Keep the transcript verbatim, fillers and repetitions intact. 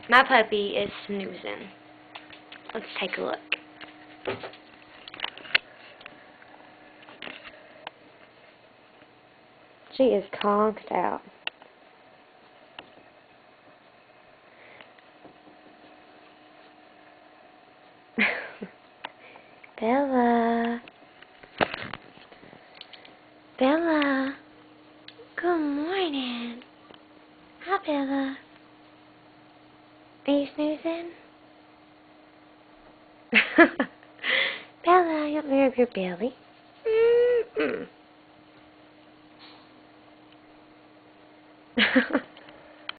My puppy is snoozing. Let's take a look. She is conked out. Bella. Bella. Good morning. Hi, Bella. Are you snoozing? Bella, you want me to rub your belly? Mm-mm.